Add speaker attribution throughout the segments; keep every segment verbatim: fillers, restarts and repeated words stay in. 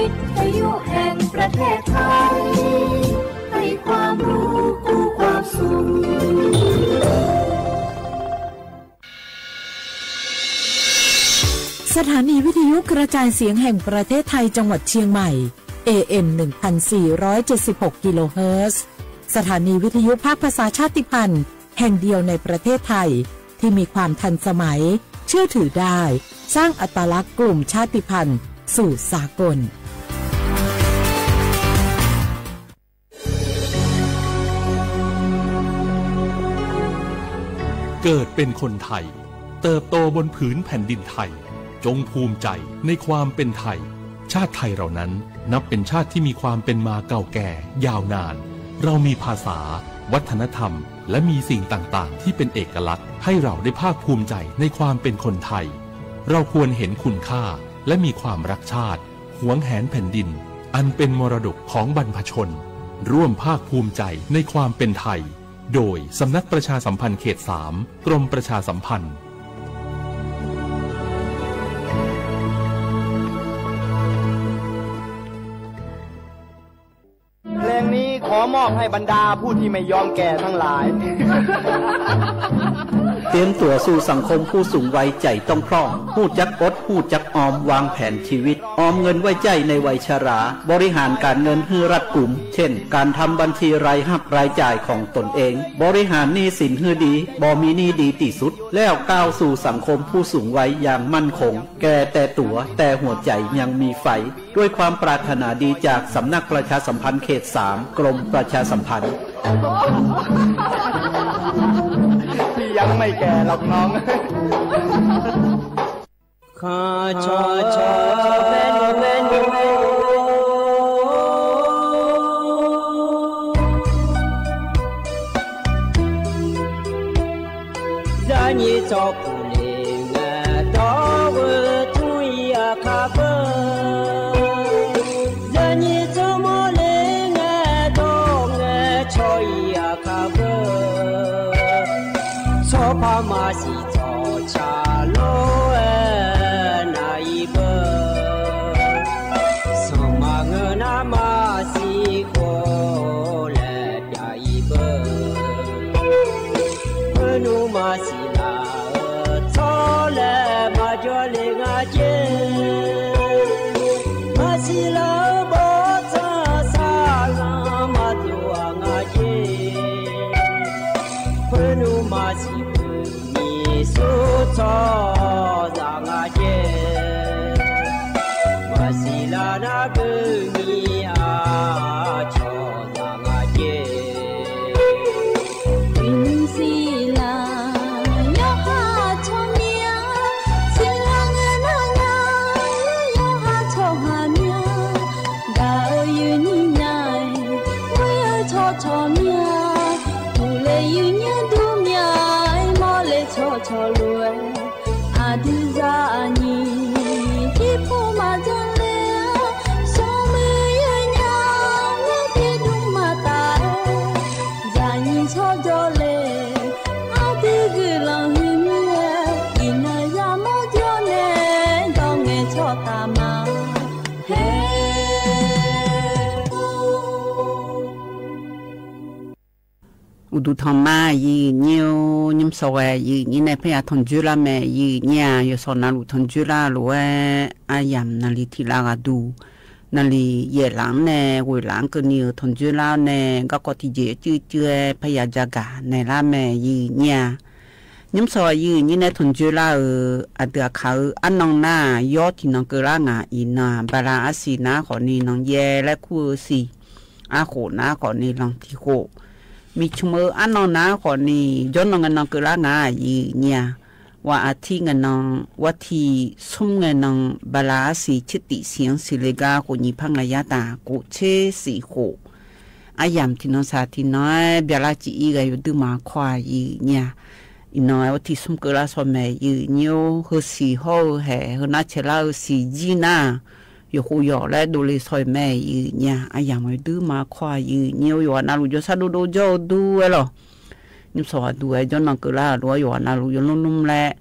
Speaker 1: ทยุแห่งประเทศไทยให้ความรู้กู้ความสุข
Speaker 2: สถานีวิทยุกระจายเสียงแห่งประเทศไทยจังหวัดเชียงใหม่ เอ เอ็ม หนึ่งพันสี่ร้อยเจ็ดสิบหก กิโลเฮิรตซ์สถานีวิทยุภาคภาษาชาติพันธุ์แห่งเดียวในประเทศไทยที่มีความทันสมัยเชื่อถือได้สร้างอัตลักษณ์กลุ่มชาติพันธุ์สู่สากล
Speaker 3: เกิดเป็นคนไทยเติบโตบนผืนแผ่นดินไทยจงภูมิใจในความเป็นไทยชาติไทยเรานั้นนับเป็นชาติที่มีความเป็นมาเก่าแก่ยาวนานเรามีภาษาวัฒนธรรมและมีสิ่งต่างๆที่เป็นเอกลักษณ์ให้เราได้ภาคภูมิใจในความเป็นคนไทยเราควรเห็นคุณค่าและมีความรักชาติหวงแหนแผ่นดินอันเป็นมรดกของบรรพชนร่วมภาคภูมิใจในความเป็นไทยโดยสำนักประชาสัมพันธ์เขตสามกรมประชาสัมพันธ์
Speaker 4: เพลงนี้ขอมอบให้บรรดาผู้ที่ไม่ยอมแก่ทั้งหลาย
Speaker 5: เตรียมตัวสู่สังคมผู้สูงวัยใจต้องพร้อมหู้จักอดหู้จักออมวางแผนชีวิตออมเงินไว้ใจในวัยชราบริหารการเงินให้รัดกุมเช่นการทำบัญชีรายรับรายจ่ายของตนเองบริหารหนี้สินให้ดีบ่มีหนี้ดีที่สุดแล้วก้าวสู่สังคมผู้สูงวัยอย่างมั่นคงแก่แต่ตัวแต่หัวใจยังมีไฟด้วยความปรารถนาดีจากสำนักประชาสัมพันธ์เขตสามกรมประชาสัมพันธ์
Speaker 4: ที่ยังไม่แก่หรอกน้องขอชอชอเป็นเป็นจะนี่จบเลยงาดอกทุยอาคาเบจะนี่จบเลยงาดอกชอยอาคาเบชอบพามาสิจอชาโลเอนาอีเบสมังนามาสิโคเลดาอีเบพนุมาสิลาทอเลมาจอเลงาเจมาสิลาบอซาซาลามาตัวงาเจพนุมาสิสุทอจางอาเจมาสิลานาเกมีอาชอจางอาเจวินสิลายาฮาชอเมียสิลาเงนายายาฮาชอฮาเมียดายูนี่ไงวายชอชอเมียผู้เลยูนี่ดูเมียชอชอรวยอาดิซานีที่ผู้มาจันเลสองมือยันยังที่ดุมาตายจานีชอจอเลอาดิกุลังหิมเล่อินายาโมจอเนดองเงชอตามาเฮ
Speaker 6: อุดุธรรมายีเนียวนิมสวายยีนี่ในพยาทนจุลาแม่ยีเนี่ยยศนาลุทนจุลาลัวอายามนาลีทีลากาดูนาลีเยหลังเน่เวหลังก็นิวทนจุลาเน่ก็กติเจจื้อเจื้อพยาจากาในละแม่ยีเนี่ยนิมสวายยีนี่ในทนจุลาเอออเดือเขาอันนองหน้ายอดที่น้องเกล้างาอีนาบาราอาศีนาขอนี่น้องเยและคู่สีอาโขนาขอนี่ลองที่โคมีชมืออันนองนาขอนี่ย้อนนองกันนองเกล้างาอีเนี่ยว่าอาทิเงินนองวัตีซุ่มเงินนองบาลาสีชิติเสียงสิเลกากุญิพังระยะตากุเชสีโขอายามที่น้องสาที่น้อยเบลาจีอีกอยู่ดูมาควายอีเนี่ยอีน้อยวัตีซุ่มเกล้าสมัยอีเนี่ยเฮสีโฮแห่เฮนัชลาสีจีน่าอยู่หูหยอและดูเลยซอยแม่อีเนี่ยอายามไปดูมาควายอีเนี่ยอยู่นาลูจะซาดูดูโจดูเอหรอนิมสวัสดีย้อนนังเกล้าด้วยอยู่นาลูย้อนนุ่มๆแหละ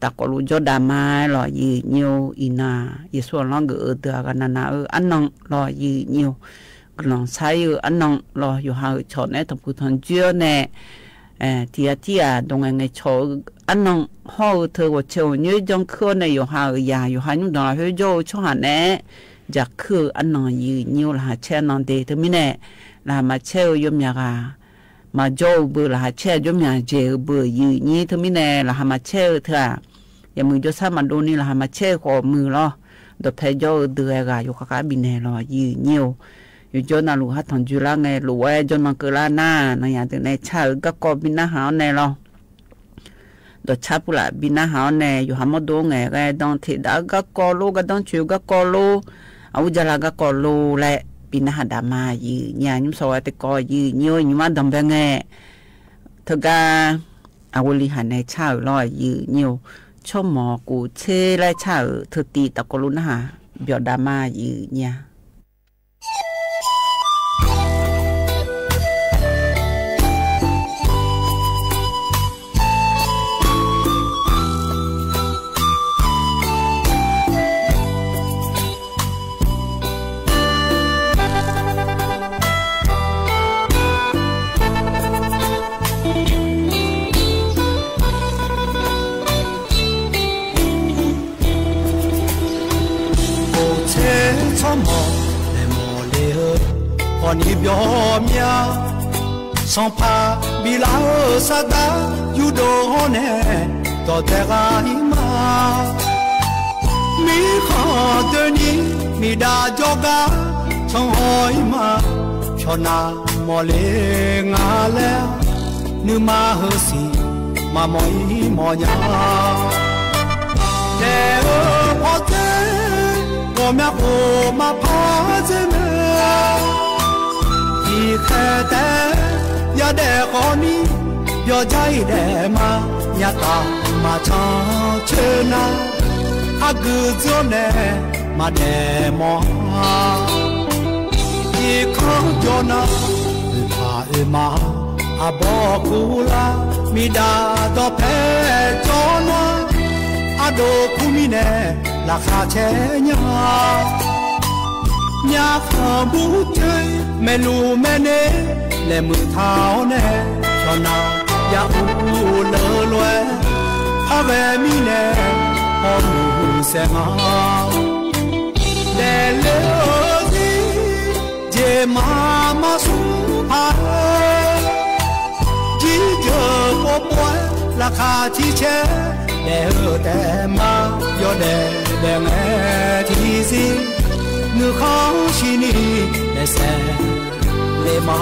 Speaker 6: ta có lu cho đam mai lo gì nhiều ina ý số nó gỡ từ cái nà nà ở ăn nong lo gì nhiều cái lòng sai ở ăn nong loอยู่หาชนเนี่ยต้องพูดทันเจือเนี่ยเออที่ที่อ่ะตรงไงชออันนองห่อเธอว่าเชียวยืดจังคืนเนี่ยอยู่หาอยาอยู่หายุ่งดอกเฮ้ยโจช่วงเนี่ยจากคืออันนองยืดนิ้วละเช่นนองเดทมิเนี่ยละมาเชี่ยวยมยามาโจเบื่อละเชี่ยวยมยาเจอเบื่อยืดนี้ทมิเนี่ยละมาเชี่ยวเธออย่ามือจะสามันดูนี่ละมาเชี่ยวขอมือล้อดอกเพยโจเดือยกาอยู่ข้างบินเนี่ยรอยืดนิ้วอยู่จนน่ะลูกฮัททอนจุลาไงลูกไอ้จนมันเกิดล้านหน้าในอย่างถึงในชาติก็กบินหน้าหาวในเราดอกชาปุระบินหน้าหาวในอยู่หามดงไงไอ้ดองที่ดาก็กอลูก็ดองชิวก็กอลูเอาจลาก็กอลูแหละบินหน้าดามายืนยายุ่งสวยแต่กอยืนย้อยยุ่งมาดำเป็นไงเธอก็เอาลิหันในชาติลอยยืนย้อยชอบหมอกูเชยไล่ชาติเธอตีตะกลุนะฮะเบียดามายืนยา
Speaker 7: 你表面上怕比拉萨达有多呢？到这个伊嘛，米好的你米大脚嘎从海嘛，说那莫嘞阿嘞，你嘛何时嘛莫伊莫呀？这个我这我们我嘛怕这么。ที่แค่แต่อย่าแดกคนนี้อย่าใจแดมาอย่าตามมาชอเชิญนะอากือจนแน่มาแดมอที่เขาจนะพาเอมาอาบอกกูละมีดาดอแพ้จอนวอาโดกูมีแน่ราคาแช่ยาอยากขอบูใจไม่รู้แม่เน่และมือเท้าแน่ชอนาอยากอูเลอลวยพาแวมีแน่พอมือแสงเอาแต่เลอสิเจมามาสุภาจีเจอปอบป่วยราคาที่แช่แต่เออแต่มาย่อแดงแดงแอที่สิเนื้อของชีนีและแสเลมา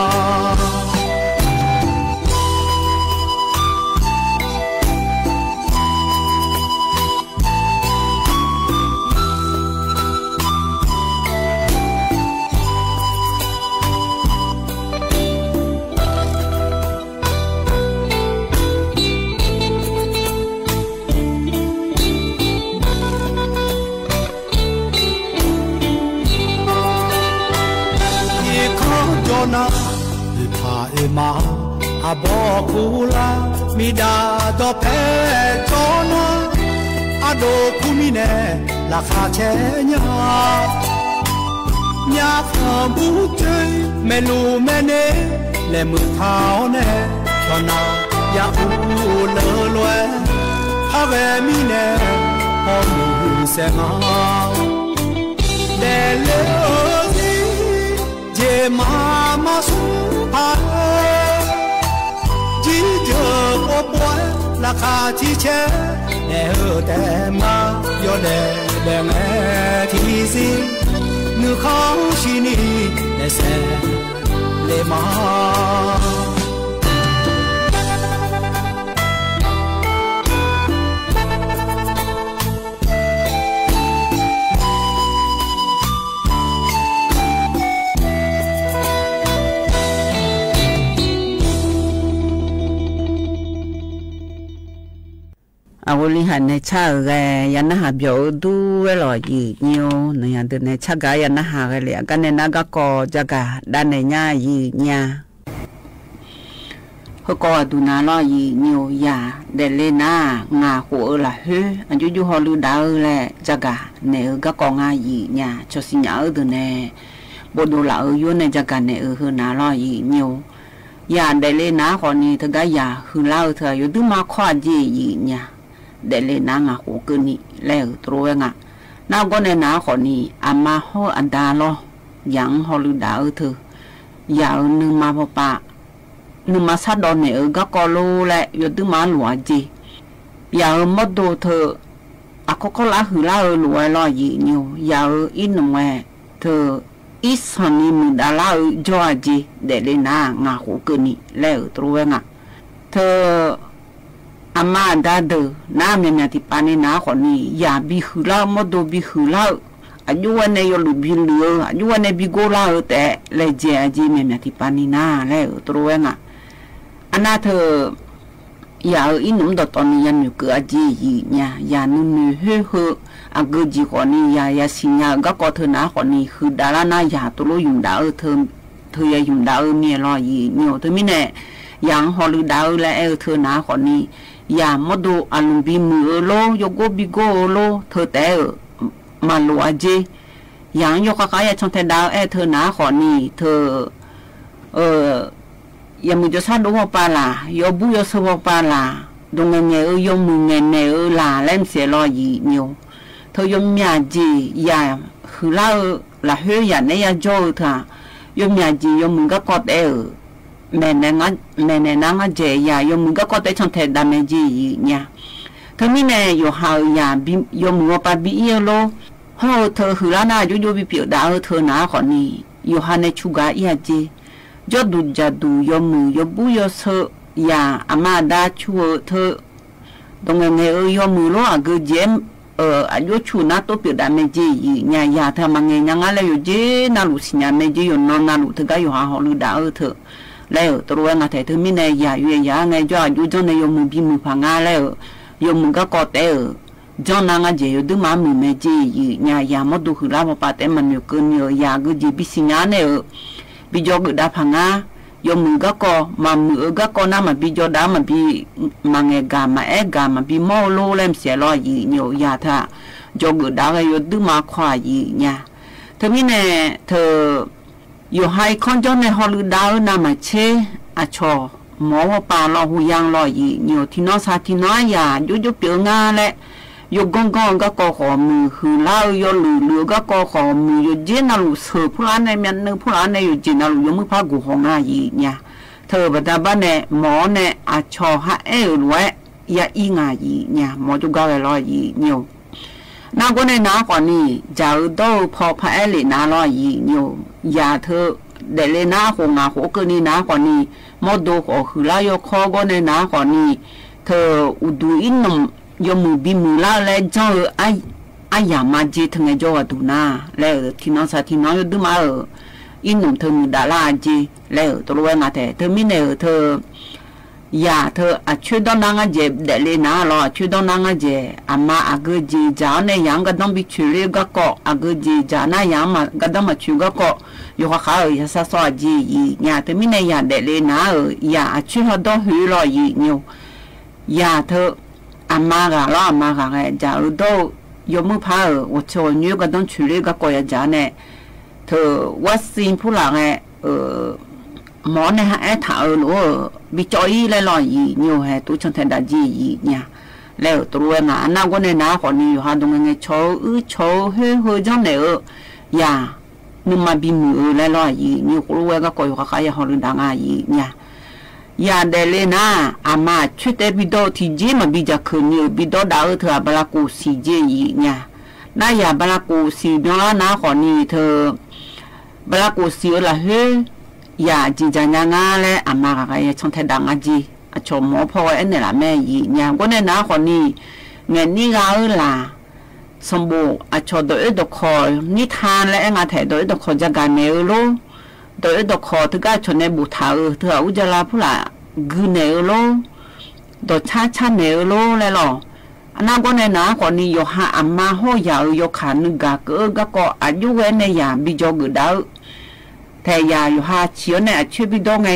Speaker 7: นะที่พาเอมาอาบอกกูละมีดาดอแพ้จอนะอาโดกูมีแน่ราคาแช่ยาอยากขอบูใจไม่รู้แม่เน่และมือเท้าแน่ชอนาอยากอูเลอลวยพาแวมีแน่พอมือแสงเอาแต่เลอเจมามาสุภาจีเจอปอบป่วยราคาที่แช่แต่เออแต่มาย่อแดงแดงแอที่สิเนื้อของชีนีและแสเลมา
Speaker 6: อาวุลิหันในชาแกยันนะหาเบียวดูเวลาอยู่เนียวในยันเดินในชากายันนะหากันเลยกันในนักก็จักด้านในญ่าอยู่ญ่าเฮก็ดูนาลอยีเนียวยาเดเลนางาหัวละเฮอันยูยูฮอลูดาวแลจักะเนอก็กองายีญาชอสิญาเออเนบดูละเออยูในจักะเนเออฮือนาลอยีเนียวยาเดเลนาขอนี้ทกะยาฮือลาเธออยู่ดูมาขวาจียีญาเดเลนางาหัวกนี่แล้วตรวงะนาก็ในนาขอนี้อามาฮออันดาลอยังฮอลูดาวเธอยานึงมาพอปะนึกมาซาดอนเนี่ยก็กอลูแหละอยู่ตึงมาหลวงจีอย่าหมดดูเธออะก็ก็ละหือละเออหลวงลอยยีนิวอย่าอินหนุ่มเธออีสันนี่มึงดาละเออจ่อจีเด็ดเลยนะงาหูกินี่แล้วตัวงะเธออามาดาเดน้าเมียที่ปานี่นะคนนี้อย่าบิหือละหมดดูบิหือละอายุวันนี้ยลูบิลเลืออายุวันนี้บิโกละเออแต่เลยเจอจีเมียที่ปานี่นะแล้วตัวงะอันนั้นเธอยาอินุ่มดอตอนนี้ยังอยู่กับจีอีเนี่ยยานุ่นเฮ้อเฮ้ออากูจีคนนี้ยายาสิญาก็ก็เธอหน้าคนนี้คือดาราหน้ายาตัวยุ่งดาวเธอเธอยังยุ่งดาวเมียรอยีเนี่ยเธอไม่แน่ยังฮอลดาวและเออเธอหน้าคนนี้ยามาดูอารมณ์บีมือโลยกบิโกโลเธอแต่มาลัวจียังยกขายชนเทดาวเออเธอหน้าคนนี้เธอเออยามุจฉาดูว่าปาลายบุยสวปาลาดงเงยยมุเงเนอลาเล่นเสียลอยีนิวเธอยมยาจียาคือลาละเฮียในยาโจท่ายมยาจียมุงก็กอดเออแม่เนงแม่เนนังเจียยมุงก็กอดเอชนเทดามจีเนี่ยเธอมีเนยอยู่หายาบิยมุงปาบิเอโลฮอเธอคือลานาจูจูบิเปียดาวเธอหนาคนนี้อยู่หาในชุกายาจียอดดูจัดดูยมือยบุยเสยาอามาดาชัวเธอตรงเงยยมือล้อก็เจมเอออายุชูนัดตัวเปียดามจียายาเธอมังเงยยังอะไรอยู่เจนาลุสิญาเมจีอยู่นอนนาลุเธอก็อยู่หาฮอลูดาเธอแล้วตัวงาเธอเธอมีเนยยาอยู่ยาเงยจ่ออยู่จนในยมือบีมือพังอาแล้วยมือก็กอดเออจนนางเจอยู่ดูมามือเมจียายามาดูคือลาบปาเตมันอยู่กันอยู่ยาก็จีบิสิญาเนอบิจอกดาพังายมมือก็ก็มามือก็ก็น่ามาบิจอดามาบิมังเอกามาเอกามาบิมอโลเล่มเสียลอยยีโยยาท่าจอกดาก็อยู่ดูมาควายยีเนี่ยเธอมีเนี่ยเธออยู่ให้คนจนในฮอลลีดาวน่ามาเชอชอหมอว่าปาลอหูยางลอยยีโยที่น้องสาที่น้อยยาอยู่อยู่เปียงาแหละยกงกงก็ก็ขอมือคือเล่ายหลือเหลือก็ก็ขอมือยเจนาลุเสือผู้ร้านในเมียนนึงผู้ร้านในอยู่เจนาลุยมือพากูของอายีเนี่ยเธอบัดบ้านเนี่ยหมอเนี่ยอาชอฮะเออรวยยาอีงายีเนี่ยหมอจุกาเลยรอยีเนี่ยนาคนในนาคนนี้จะเอาพอพาเอลินาลอยีเนี่ยยาเธอเดเลนาคงอาโหกนี่นาคนนี้หมอดูขอคือลายคอก็ในนาคนนี้เธออุดูอินนมยมือบีมือลาแล้วเจ้าไอ้ไอ้ยามาจีทั้งไอ้เจ้าดูน่าแล้วที่น้องสาที่น้องดูมาเอออินนุ่มเธอมือดาลาจีแล้วตัวเองอ่ะแต่เธอมีเนี่ยเธอยาเธออ่ะช่วยต้องนั่งเจ็บเดลิน่าหรอช่วยต้องนั่งเจ็บอามาอากูจีจ้าเนี่ยยังก็ต้องไปช่วยก็ก็อากูจีจ้าน่ะยังมาก็ต้องมาช่วยก็ก็อยู่ข้างเขาอย่าซาซอจีเนี่ยเธอมีเนี่ยยาเดลิน่าเออยาช่วยเขาต้องหือหรอยีเนี่ยยาเธออามาก็แล้วอามาก็ไงจะเอาดูยมือพาเออว่าชวนยูก็ต้องช่วยก็ก็อย่าจ้าเนี่ยเธอวัคซีนผู้หลังไงเออหมอเนี่ยฮะไอ้ถาเออหนูบิจอยเลยลอยยีนิวฮะตัวฉันแทนดาจียีเนี่ยแล้วตัวงานน่าก็ในน้าคนนี้อยู่ฮะตรงไงโชว์อือโชว์เฮ้ยเฮ้ยจังเนี่ยเออยานึกมาบิมือเลยลอยยีนิวก็รู้ว่าก็ก็อยู่ข้างๆฮอลลีดังยีเนี่ยยาเดเลน่าอามาชุดเอบิโดที่จีมาบิจาคืนนิวบิโดดาวเธอบลากูซีจียีเนี่ยน่ายาบลากูซีดอน้าคนนี้เธอบลากูซีละเฮ้ยยาจีจางงาเลยอามาก็ยังชงเทดังอาจีอาชมหมอพ่อเอ็นเนี่ยละแม่ยีเนี่ยก็เนี่ยน้าคนนี้เงินนี่ก็เออละสมบูรณ์อาชโดยดอกคอนิทานและงานแถโดยดอกคอจากการเนอโลโดยดอกคอถึงก็ชนในบุตรเออเธออุจจาระผู้ละกืนเนอโลดอกชาชาเนอโลเลยหรออันนั้นก็ในน้าคนนี้โยหาอามาห้อยาวโยขานึกกะเกอก็ก็อายุเว้นในยาบิจกุดาวแต่ยาอยู่หาเชียวเนี่ยช่วยบิดงไง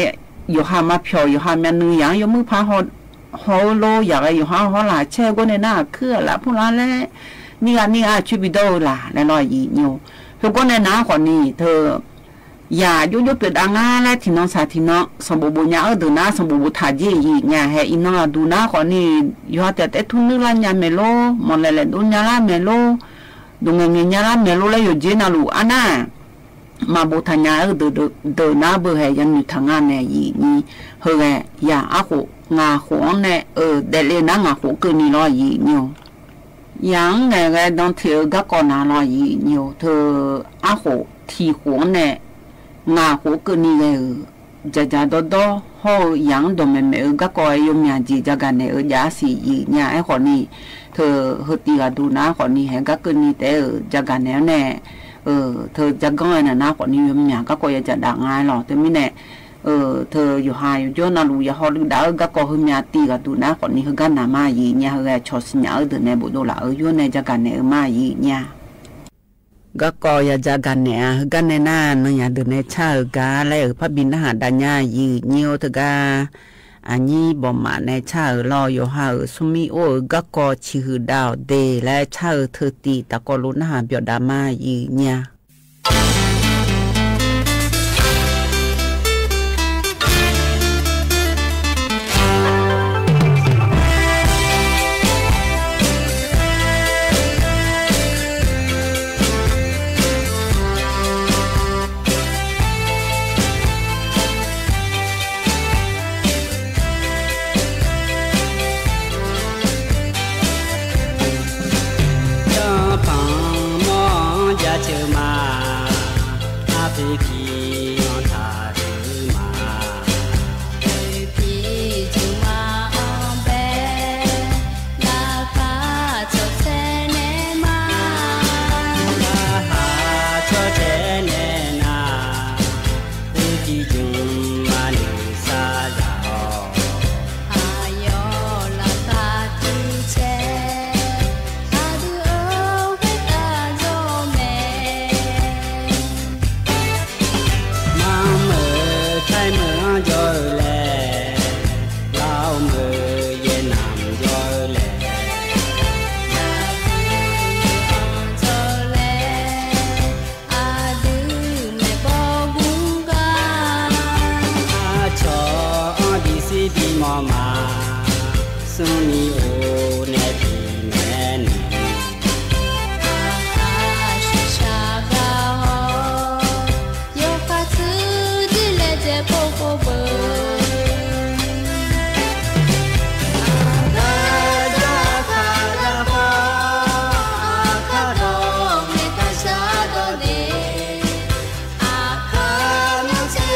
Speaker 6: อยู่หามาเพียวอยู่หาแม่นึงอย่างอยู่มือพาหอหอโลอยากอยู่หาหอหลาแช่ก็ในหน้าเครือละพวกนั้นแหละนี่อ่ะนี่อ่ะชีวิตโดล่ะแล้วลอยอีโยคือก็ในหน้าคนนี้เธออย่ายุ่ยยุ่ยเปิดอ่างาและที่น้องสาที่น้องสมบูรณ์ยาเออเดินหน้าสมบูรณ์ถ่ายยี่อีเนี่ยให้อีน้องดูหน้าคนนี้อยู่หาแต่แต่ทุนนึกละยาเมโลมองเลยเลยดูยาละเมโลดูเงี้ยยาละเมโลแล้วอยู่เจน่าลูอันน่ะมาบูทญาเออเดินเดินหน้าเบอร์ให้ยังอยู่ทางงานเนี่ยอีนี่เฮ้ยอย่าอาโคงาขวงเนี่ยเออเดลน่างาขวงคือนี่ลอยอีเนี่ยยังไงไงตอนเที่ยวก็ก่อนน่าลอยอีเนี่ยเธออาโคที่ขวงเนี่ยงาหัวก็นี่เลยจะจะโดโดห่อยังโดนแม่แม่ก็คอยยมยาจีจะกันเนี่ยยาสีเนี่ยไอ้คนนี้เธอเฮตีกันดูนะคนนี้เห็นก็คือนี่แต่จะกันเนี่ยแน่เออเธอจะก็เนี่ยนะคนนี้ยมยาก็คอยจะด่างง่ายหรอกแต่ไม่แน่เออเธออยู่หายอยู่ย้อนนาลูอย่าห่อลูกดาวก็คอยยมยาตีกันดูนะคนนี้คือกันน้ามายีเนี่ยเฮชอสเนี่ยเออเดินในบุตรละเออย้อนในจะกันเนี่ยมายีเนี่ยก็กอยาจะกันเนี่ยกันในหน้าเนี่ยอย่าเดินในชาเอกาและพระบินทหารดัญญายืดเนียวเถกาอันนี้บ่มาในชาเอรออยู่หาสุมิโอก็กอชื่อดาวเดและชาเอเธอตีตะกอลุนหาเบียดามายืดเนี่ย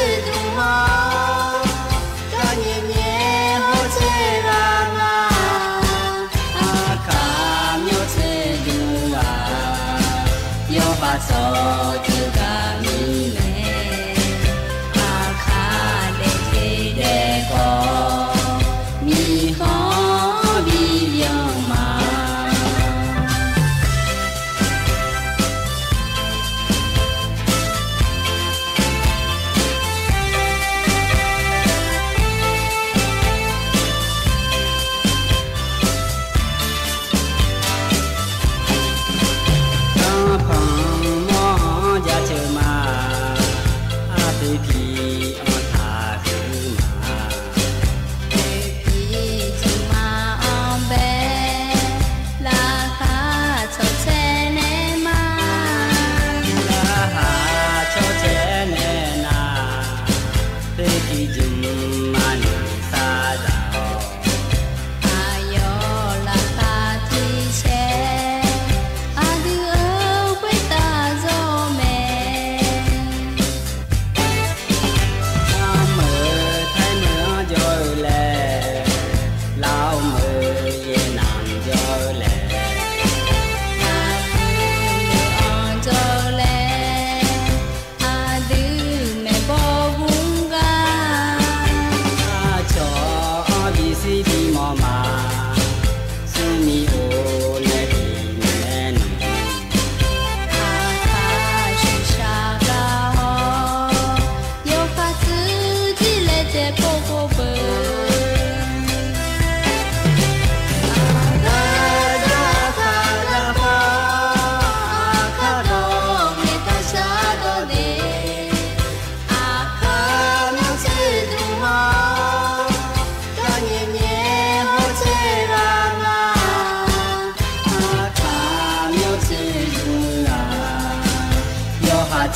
Speaker 1: Hãy subscribe cho kênh Ghiền Mì Gõ để không bỏ lỡ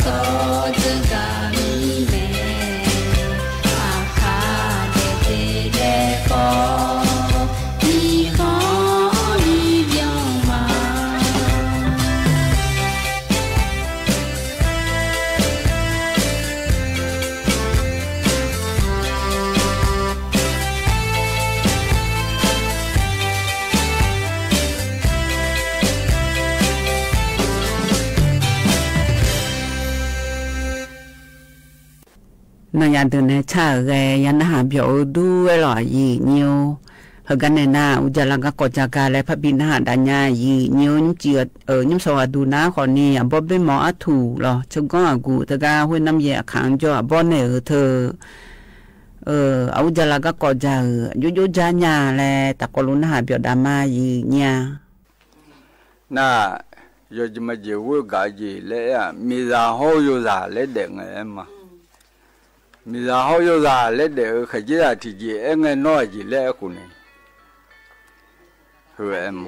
Speaker 6: 那样的呢，差个人那表都为了一牛，和个呢那乌家那个国家个来พับินหาดันยาอี牛นี่จีเออนี่สวัสดูนะคนนี้อ่ะบ่เป็นหมอถูกหรอจังก็กูแต่ก็ห้วยน้ำแย่ขังจ่อบ่เนี่ยเธอเออเอาจะละก็กอจะยุยุจาญาแลตะกลุนหาเปียวดามาอีญา
Speaker 8: น่าโยจะมาเจอว่าจีเลยอ่ะมีราหูอยู่ราเลยเด็กไงมามีราหูอยู่ราเลยเด็กขยี้ที่จีเอ็งไงน้อยจีเลยคุณนี่เฮ้ยมา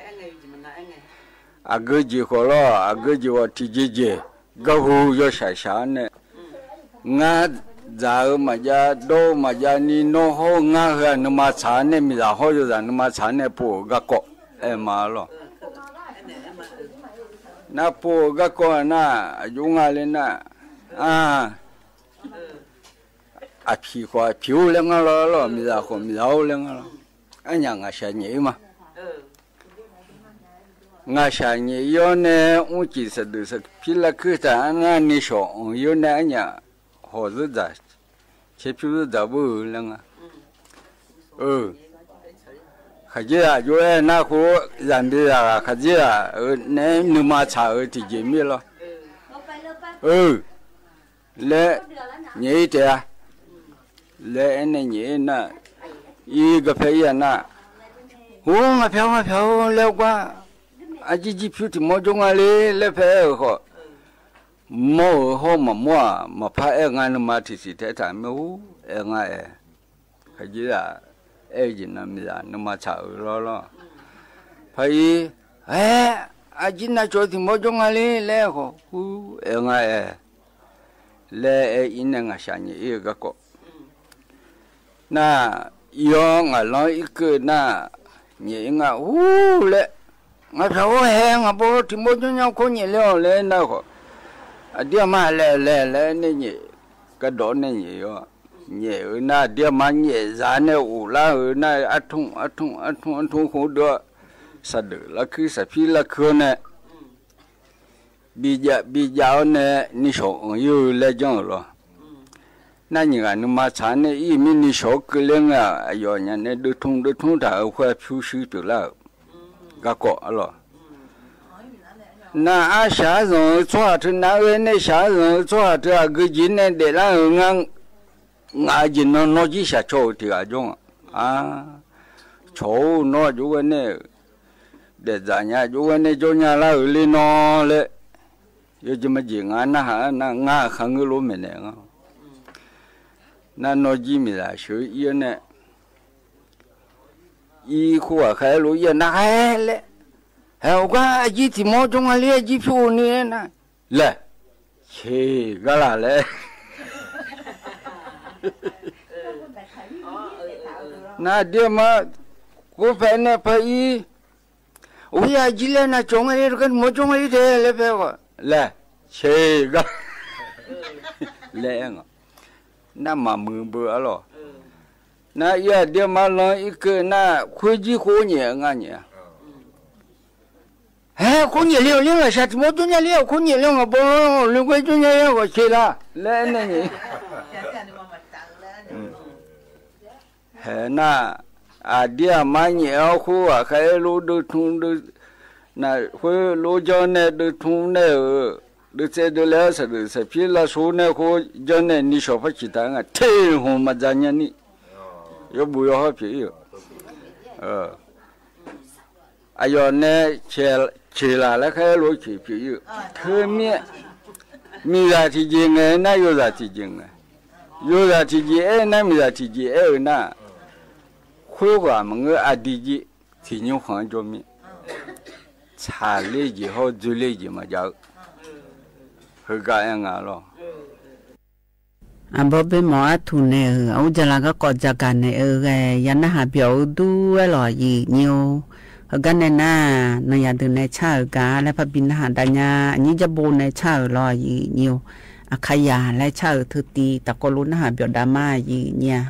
Speaker 8: อากูจีขอละอากูจีว่าที่จีจีก็หูอยู่ช้าช้าเนี่ยงาจ้ามาจ้าโดมาจ้านี่โน้หูงาเหือนมาชาเนี่ยมีราหูอยู่รามาชาเนี่ยปูก็เกาะเอ็มมาละน่าปูก็ก่อนน่ะยุงอะไรน่ะอ่าอ่ะผิวผิวเรื่องอะไรล่ะมีแต่คนมีแต่เรื่องอะไรอันยังงาชาเนียมางาชาเนียย้อนเนี่ยอุ้งจีสะดุสะพิลคือแต่อันนั้นนิชงย้อนเนี่ยอันยังหัวรุ่ดจ้ะเชื่อผิวจ้ะบุเรื่องอ่ะเออขยี้อะอยู่เอ้น่าคู่ยันดีอะขยี้อะเออเนี่ยนุ่มชาเออที่เจมี่ล่ะเออเละเนี่ยเดียเละเนี่ยเนี่ยน่ะอีกเพย์น่ะโอ้มาเพียวมาเพียวแล้วกว่าอาจีจีผิวที่มอจงอะไรเละเพย์เขามอหัวมามัวมาพาเองงานมาที่สิเทถามไม่รู้เองไงขยี้อะเอ้ยนั่นมีอะไรนุ่มชาเออล่ะพายเอ๊ะอาจินน่าจอดที่มอจงอะไรแล้วเขาฮู้เอ็งไงแล้วเอ็งนั่งอาชานี่เอ็งก็ก็น่ายองอะไรอีกน่ะเนี่ยงาฮู้เลยงาเขาเฮงอ่ะพอที่มอจงยังคนเนี่ยแล้วเลยนะเขาเดี๋ยวมาแล้วแล้วแล้วเนี่ยก็โดนเนี่ยเนี่ยน่ะเดี๋ยวมันเนี่ยจานเนี่ยอู่ละน่ะอัดทุ่งอัดทุ่งอัดทุ่งอัดทุ่งหัวเดือสะดือละคือสะพีละคือเนี่ยบีจ่าบีจ่าเนี่ยนิชงอยู่เลยจังหรอนั่นยังไงนุ่มมาชาเนี่ยอีมีนิชงคือเรื่องอ่ะย้อนเนี่ยดูทุ่งดูทุ่งแต่เอาควายผิวสีตัวละก็เกาะหรอน่าอาชาจงชัวถึงน่าเว้นเนี่ยชาจงชัวถึงอ่ะกูจีเนี่ยเดี๋ยวละงั้นงาจีนนอจีชาโชว์ที่อาจงอ่าโชว์นอจูกันเนี่ยเด็ดจานยาจูกันเนี่ยจูเนี่ยละเลยนอเลยยูจะมาจีงานนะฮะน่างาขังก็รู้ไหมเนี่ยน่านอจีมีอะไรช่วยเยอะเนี่ยอีขัวใครรู้เยอะนะเฮ้เลยเฮ้ยว่าจีที่มอจงอะไรจีผิวนี่นะเลยเช่ก็ละเลยน่าเดี๋ยวมากูไปเนี่ยไปอีโอ้ยอาจิเลน่าจงอะไรกันมอจงอะไรเท่เลยเปล่าเลยเช่ก็เลยอ่ะน่ามามือเบื่อหรอน่าอย่าเดี๋ยวมาลองอีกน่าคุยจีคุยเนี่ยงานเนี่ยเฮ้ยคุยเนี่ยเลี้ยวเลี้ยวชัดมอจงเนี่ยเลี้ยวคุยเนี่ยเลี้ยวมาบอกเลี้ยวคุยจงเนี่ยเลี้ยวก็เชื่อละเลยเนี่ยเฮ้ยน่าอาเดียมันเนี่ยเอาคู่อ่ะใครรู้ดูทุ่งดูน่ะคุยรู้จนเนี่ยดูทุ่งเนี่ยดูเสด็จแล้วเสด็จเสร็จพี่ละสูเนี่ยคุยจนเนี่ยนิชอบคิดต่างกันเที่ยงหัวมาจันยันนี่ยกบุยหัวพี่เอออายุเนี่ยเชลเชลอะไรใครรู้ขี้พี่คือมีมีอะไรที่จริงไงน่าอยู่อะไรที่จริงไงอยู่อะไรที่จริงเอ้น่ามีอะไรที่จริงเอ้น่าคุยว่ามึงอดีตที่นิ้วหัวจมีชาลีจีเขาจุลีจีมาจากฮคือกายงาลอ
Speaker 6: อ่ะบ่เป็นหมอทุนเนี่ยเอาจะละก็กอดจากกันเนี่ยเออแกยันนะหาเปียวดูไว้หล่ออีนิวกันเนี่ยนะนายดึงในชาเออกาและพระบินหาดัญญาอันนี้จะโบในชาหล่ออีนิวอาขยาและชาเออทุตีตะกลุนหาเปียวดามาอีเนี่ย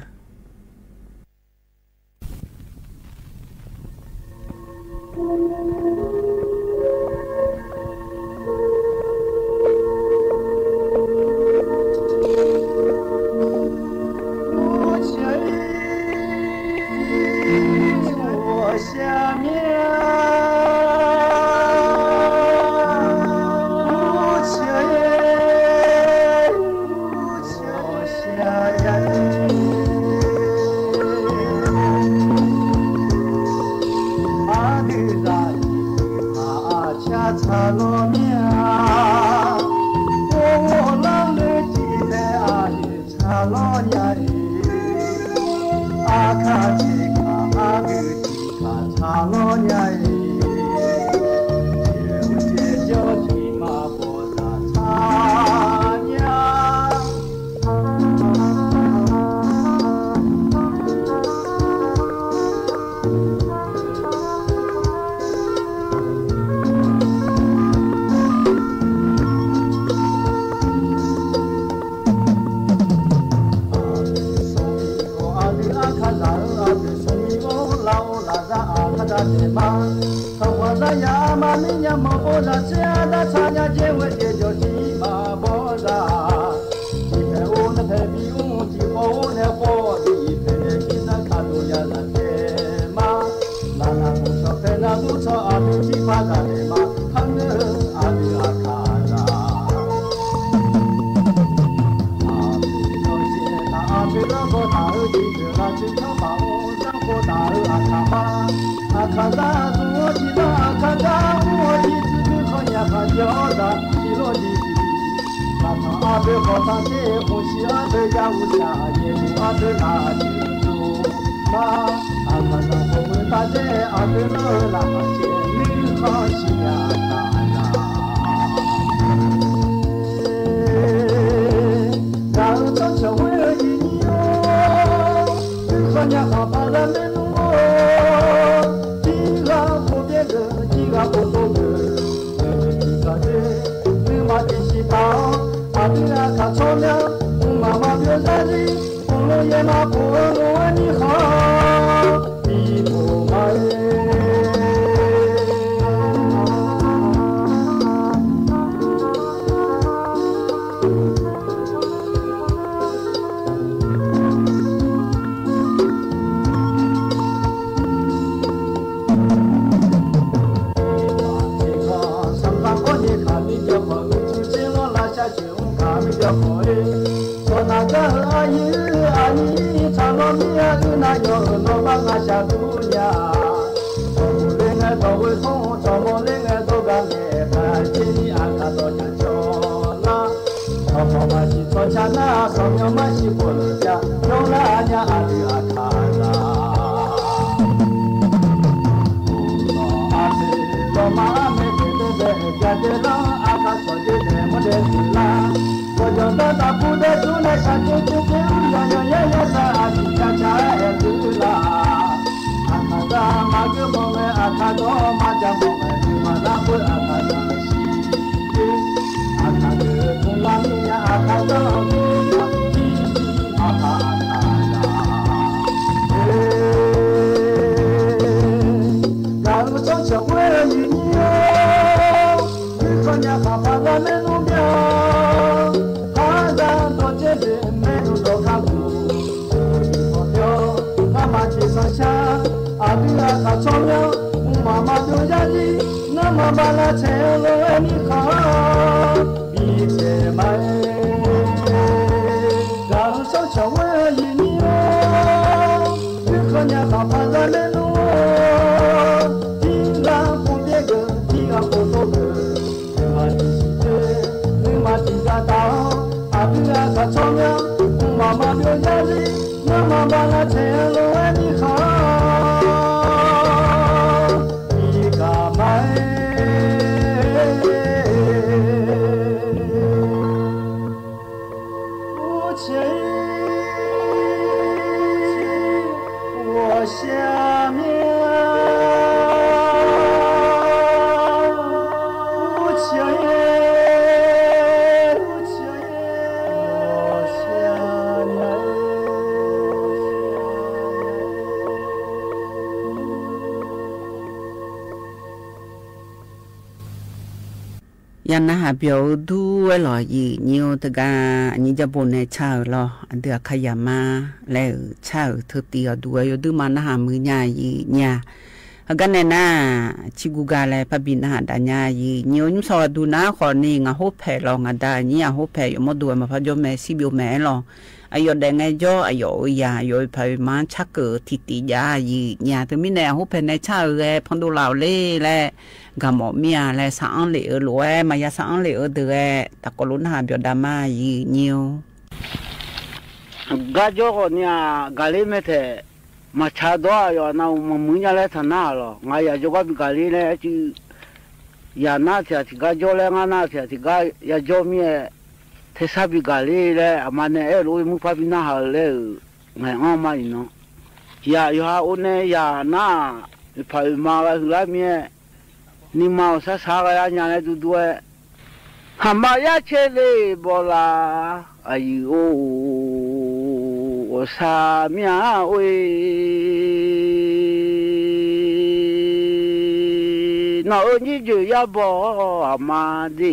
Speaker 9: Mama,
Speaker 6: ยันนะฮะเปียวดูไว้หรอยีนิวตะกาอันนี้จะบนในเช้าหรออันเดือขยามาแล้วเช้าเธอตีดูอยู่ดูมานะฮะมือญายีญากันเนี่ยนะชิกุกาเลยพบินนะฮะดาญายีนิวนิสอดูนะขอนี่งาโฮเพลองาดานี่าโฮเพยมดูมาพจอแม่ซิบิวแม่ลองอายอแดงไงจ่ออายอยาอยพายมาชักเกิดทิติยายีญาถึงมีแนวโฮเพในเช้าเลยพังดูลาวเล่แลกะหมอเมียและสังเหลือหลวยมายาสังเหลือเดือตะกลุนหาเบียดามายีนิว
Speaker 9: กาโจก็เนี่ยกาลีเมเทมาชาดอยนะมามุญญาเลทนาหรองายาโจก็กาลีเนี่ยที่ยานาเสียที่กาโจเลงานาเสียที่กายาโจเมียเทศบิกาลีเลยอามาเนี่ยเอรุมุฟาบินาฮาเลยไงอ้อมาอีน้องยาอยู่ฮาอุเนยานาพายมาละหือละเมียนิมาอุสาสากายญาณดูด้วยหามายาเชลีบลาอายุโอสามีอาเวน่าอุจิจุยาบอามาดี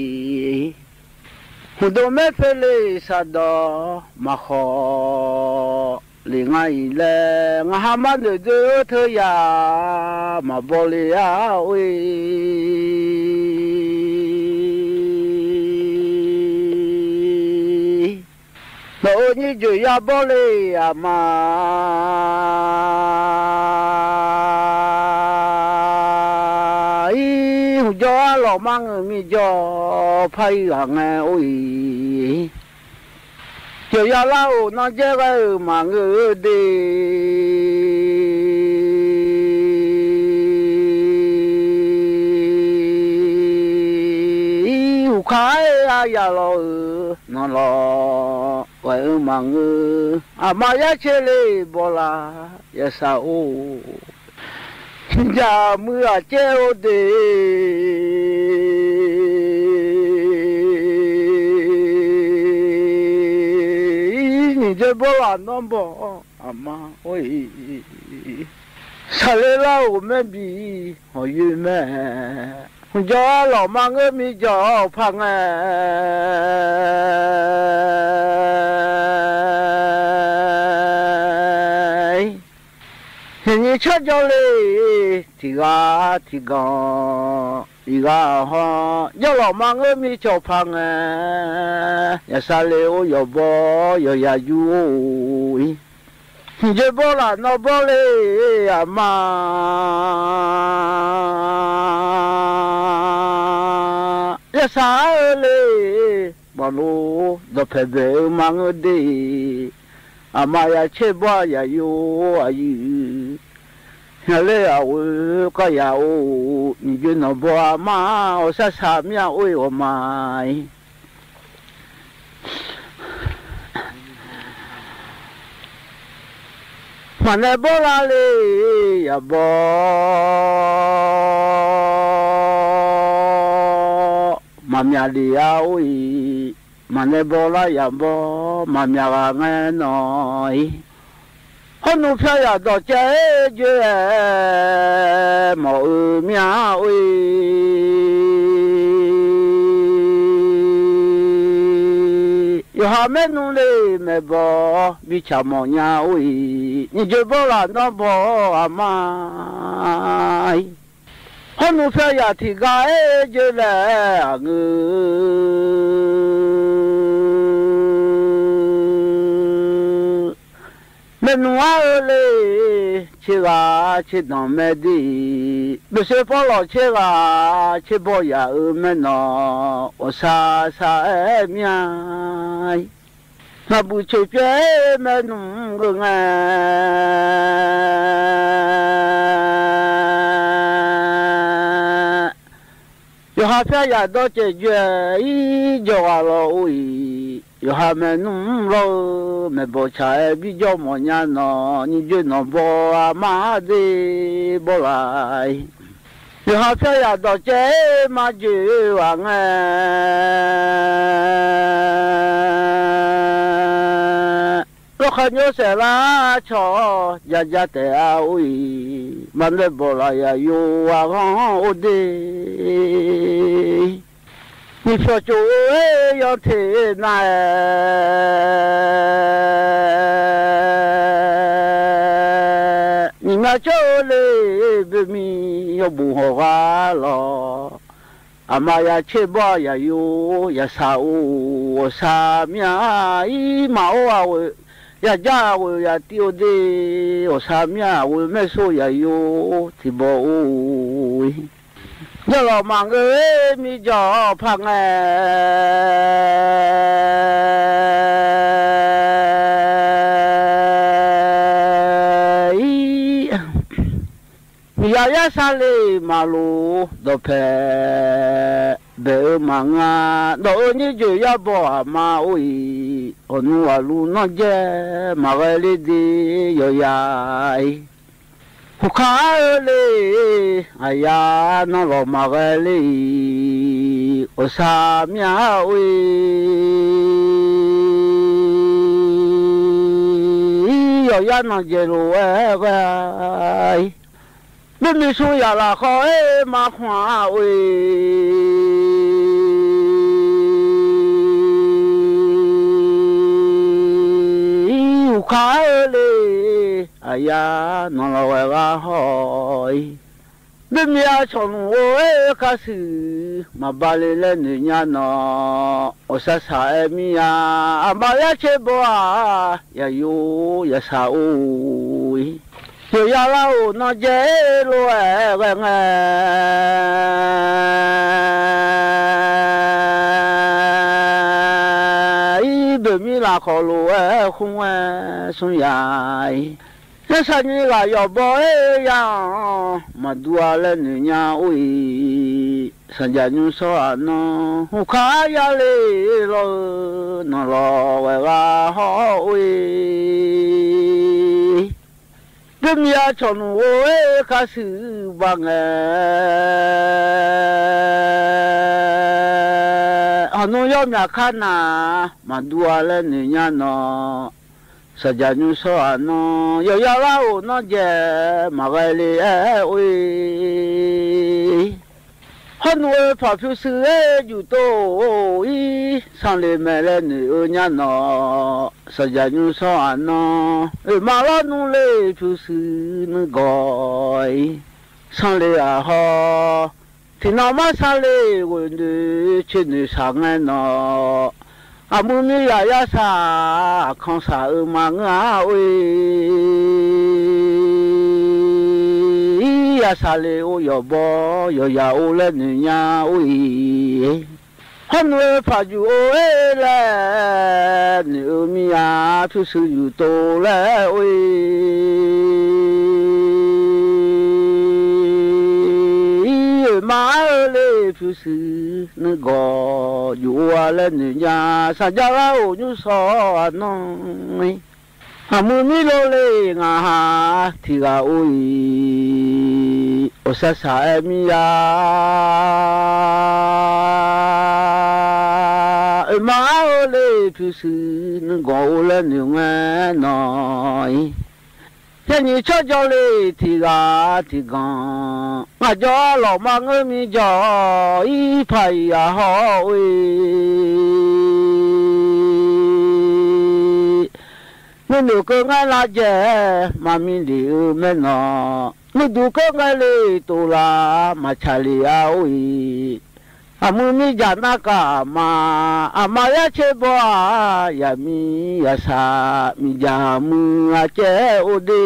Speaker 9: หุ่นโดเมเฟลีซาดอมาขอลิงไงเลงหามันเดือเธอยามาบริยาเวโนนี่จุยาบริยามาอีหุ่นจอหล่อมังมีจอไพ่หางเอ้ยเจ้าอย่าเล่าน้องเจ้าก็มาเงือดีหูขายอย่าเล่าน้องเล่าไว้มาเงืออามายาเชลีบลายาสาวจามือเจ้าดีเจ้าบ่ลาน้องบ่อามาโอ้ยสาเลลาอุเมบีหอยแม่หุ่นจอหล่อมังเอมีจอพังเห็นยี่ชดจอเลยที่กาที่กาอีกาฮะยอหล่อมังเอมีจอพังยาสาเลโอยอบอยอยายูเจ้าบ่ลาน้องบ่เลยอามายาสาเลบอลูดเพเบมังดีอามายาเชบ่ยายูอายุยาเลอาวุก็ยาอูนี่จุนบ่อามาโอซาสามีอาอุยโอมายมันเอบลาเลยยาบอมามีอาลีอาอุยมันเอบลายาบอมามีอาเงนอยฮนุพยาดอเจเจมอมีอาอุยยาเมนุเลเมบอบิชามอยาอุยนี่เจบลาน้องบออามาฮนุพยาที่กาเอเจเลงืเมนูอาเลชิกาชิดอนเมดีไม่ใช่พอหลอกชิกาชิบอยาเอเมนอโอซาซาเอมียนาบุชิเปเมนุงกงยาพยาดอเจเจอีจวาโลอุยยาเมนุโลเมบชาบิจอมญานอนิจุนบอามาดีบลายยาพยาดอเจมาจิวังโลกขันโยเสลาชอยาจาเตอาอุยมันเลบลายโยวางอุดี你说就要听那，你们就来不米要不好话了。阿妈呀，吃饱呀有呀啥我啥命一毛啊我呀家我呀丢的我啥命我没说呀有提包。nhớ lo mang ơi mi cho phăng ấy mi ya ya sale malu do pe be manga do ni ju ya bo ma ui onu alu no je ma le di yo ya Hukale aya no lo magale osamia we yo ya no jelo e mi mi su ya la kho e ma khwa we Hukale aya no lo wa hoi bim ya chon wo e ka si ma bale le ni nya no o sa sa e mi ya aba ya che bo a ya yo ya sa o yo ya la o no je lo e ga nga i be mi la kho lo e khung e sun ya Thế sao như là yo boy ya mà đua lên nhà ui sao giờ như sao nó hu khá ya lê lo nó lo về là họ ui đêm ya chọn ui cả sự bằng họ nói yo nhà khăn à mà đua lên nhà nó sa ja nyu so ano yo ya la o no je ma ga le e oi han we fa phu su e ju to i san le me le ni o nya no sa ja nyu so ano e ma la nu le phu su nu goi san le a ho ti na ma san le wo ni chi ni sang e no Amuni ya ya sa không sa ma nga ui ya sa le o yo bo yo ya o le ni nya ui han we fa ju o e le ni mi ya tu su yu to le ui ma le phu sư nó gò dụ lên nhà sa gia lao như so nó à mu mi lo le ngà ha thì ga ui o sa sa em ya ma le phu sư nó gò lên nhà nói Thế như cho cho lì thì gà thì gà Mà cho lọ mà ngơ mi cho ý phải à họ ui Nên nếu cơ ngay là dễ mà mình đi ư mê nọ Nếu đủ cơ ngay lì tù là mà chả lì à ui Amu mi jana ka ma ama ya chebo ya mi ya sa mi jamu a che ode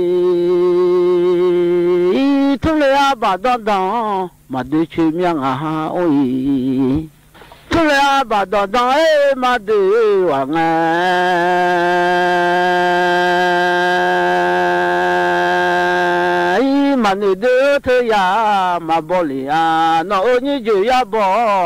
Speaker 9: thule a ba don don ma de che mi nga oi thule a ba don don e ma de wa nga Mane de te ya ma boli ya no ni ju ya bo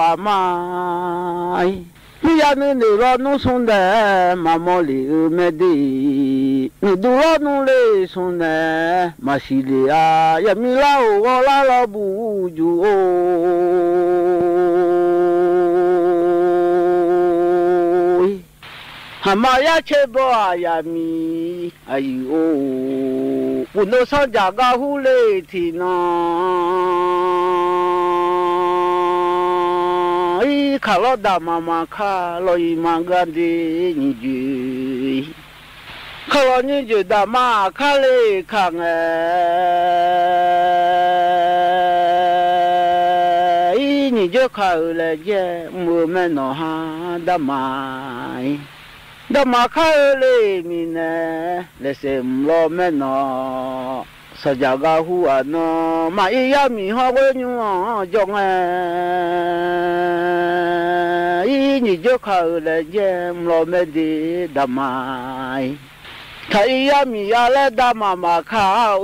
Speaker 9: mai mi ya ni ni lo nu sun de ma moli me di ni du lo nu le sun de ma si le ya ya mi la o la la bu ju o hama ya che bo ya mi ai o Uno sa jaga hule thi na I 卡罗达妈妈卡罗伊玛干的你句，卡罗你就达妈卡嘞卡哎，伊你就卡了耶，我们那哈达妈。达玛卡勒米呢，勒些唔罗咩喏，实家家户啊喏，嘛伊呀米好个牛啊种诶，伊你就靠勒些唔罗咩的达玛，他伊呀米呀勒达玛玛卡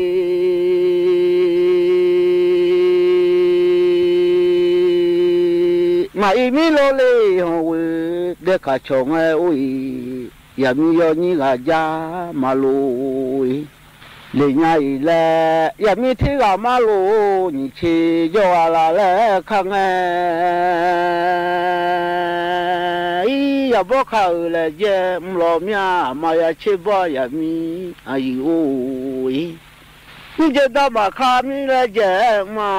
Speaker 9: 喂，嘛伊米罗勒好喂。de kachong e ui ya mi yo ni ga ja ma lo le nya i le ya mi thi ga ma lo ni chi yo ala le khang e i ya bo kha le je mlo mya ma ya chi bo ya mi ai ui ni je da ma kha mi le je ma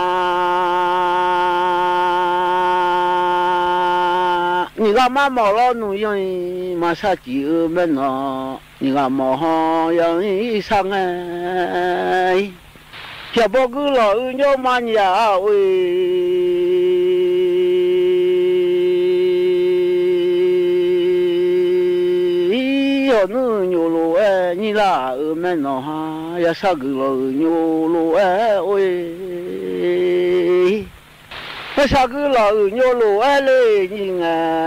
Speaker 9: 你个妈毛老奴用马啥鸡儿们喏，你个毛好用衣裳哎，小包个老人要慢呀喂，要奴牛路哎，你啦儿们喏哈，要啥个老牛路哎喂。我啥个老牛路爱嘞你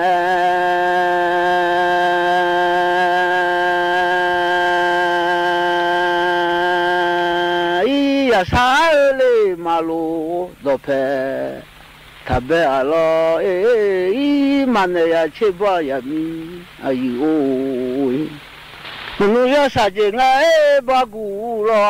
Speaker 9: 啊，咿呀啥嘞马路都拍，他别阿罗哎，咿嘛那呀七八呀米，哎呦，我要啥子哎把古罗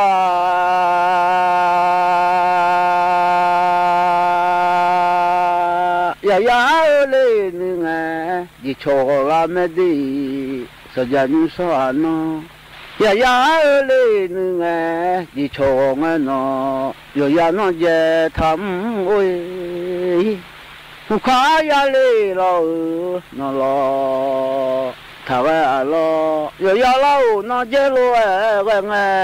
Speaker 9: 呀呀嘞你哎，你错了没得，实在你说喏。呀呀嘞你哎，你错我喏，有呀那些他们喂，我看呀嘞咯那咯。他为阿罗，有呀老那些路哎喂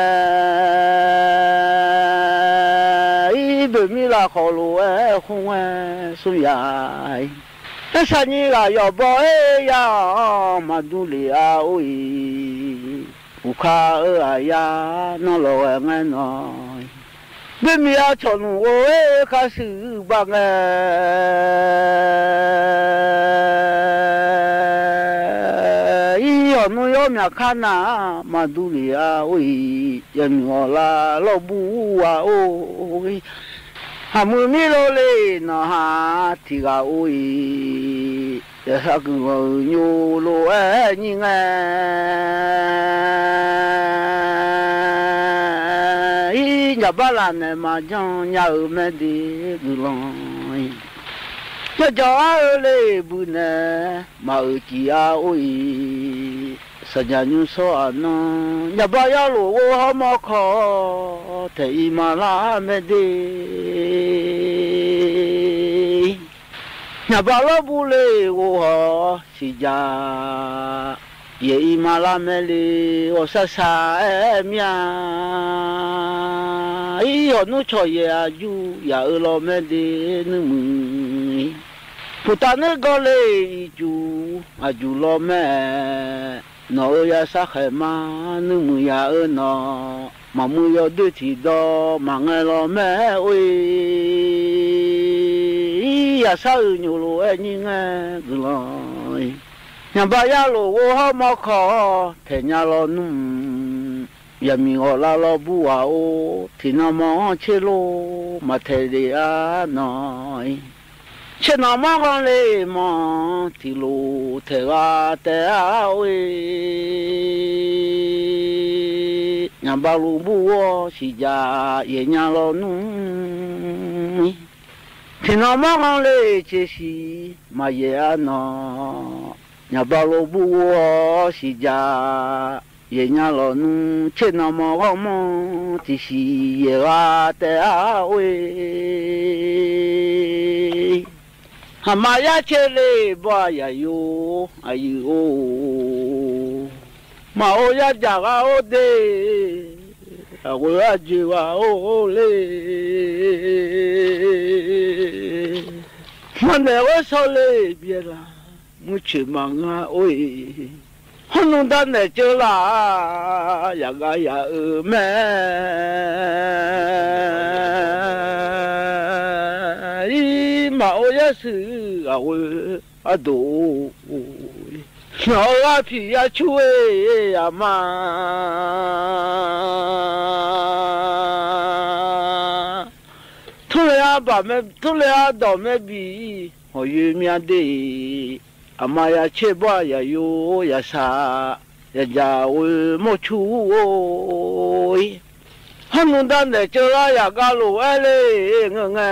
Speaker 9: 哎，一百米啦好路哎红哎苏呀，那啥你啦要包哎呀马杜里啊喂，乌卡尔呀那路哎哎喏，百米啊长路哎开始办哎。我要么看呐，马杜里啊喂，人我啦老布啊喂，哈木米罗嘞那哈提个喂，这啥个牛罗哎你哎，伊家巴拉呢嘛讲伢儿们的个啷。这叫儿嘞不呢，马儿鸡啊喂，实在你说呢，要不要路我好么靠，太马拉没得，要不老不嘞我好是家，也马拉没嘞，我啥啥哎面，哎呦你错也啊就也儿老没得你们。Putane gole ju aju lo me no ya sa khema nu mu ya no ma mu yo de ti do ma nge lo me oi ya sa nyu lo e ni nge glo nya ba ya lo wo ho mo kho the nya lo nu ya mi o la lo bu wa o ti na mo che lo ma the de a noi che na ma con le mo ti lu te ga te a we nya ba lu bu o si ja ye nya lo nu che na ma con le che si ma ye a no nya ba lu bu o si ja ye nya lo nu che na ma con mo ti si ye ga te a we ma ya chele ba ya yo ayu o ma o ya jaga o de awo ya jiwa o le mane o so le biera muche manga oi honu da ne chela ya ga ya me ma o ya su awo ado no la pi ya chue ya ma tu le ba me tu le do me bi o yu mi ade ama ya che ba ya yo ya sa ya ja o mo chu o hanu da ne cho la ya ga lo ele ng ng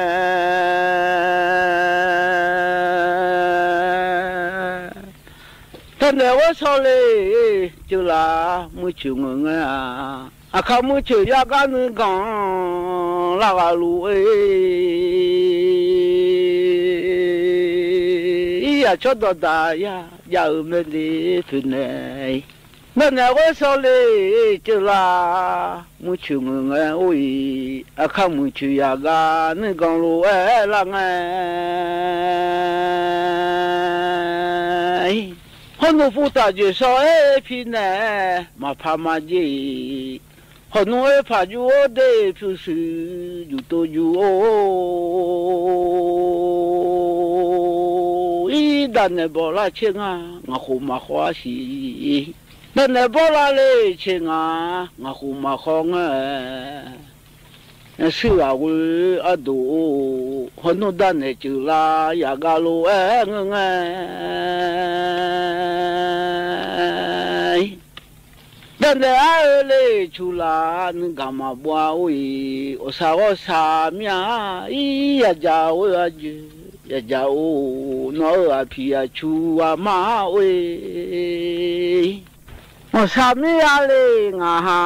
Speaker 9: thân này quá sao lê chứ là mới chịu ngừng à à không mới chịu ra cái nữa còn là vào lũ ấy ý à cho đó đại ya giờ mình đi thuyền này thân này quá sao lê chứ là mới chịu ngừng à ôi à không mới chịu ra cái nữa còn lũ ấy là ngay honu futa je so e pine ma phama ji honu e pha ju o de phu su ju to ju o i da ne bo la chenga nga khu ma khwa si da ne bo la le chenga nga khu ma khong e su a wu a do honu da ne chu la ya ga lo e ng dan de ale chula ngama bwa oi osa osa mia i ya ja o aju ya ja o no a pi a chu a ma oi osa mi ale nga ha